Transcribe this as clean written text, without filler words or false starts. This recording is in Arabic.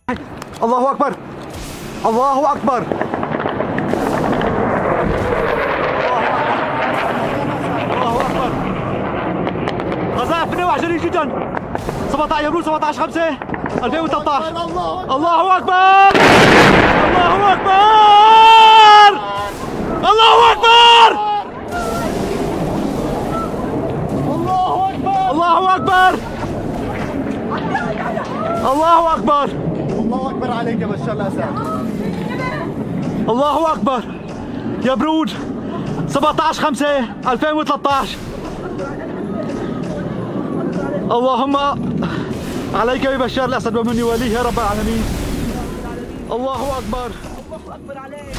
الله اكبر الله اكبر. الله اكبر. غزاة 22 جدا 17 يبرو 17/5/2013. الله اكبر الله اكبر الله اكبر الله اكبر الله اكبر. الله اكبر عليك يا بشار الاسد. الله اكبر يا برود 17/5/2013. اللهم عليك ببشار الاسد ومن يوليه يا رب العالمين. الله اكبر. الله اكبر عليك.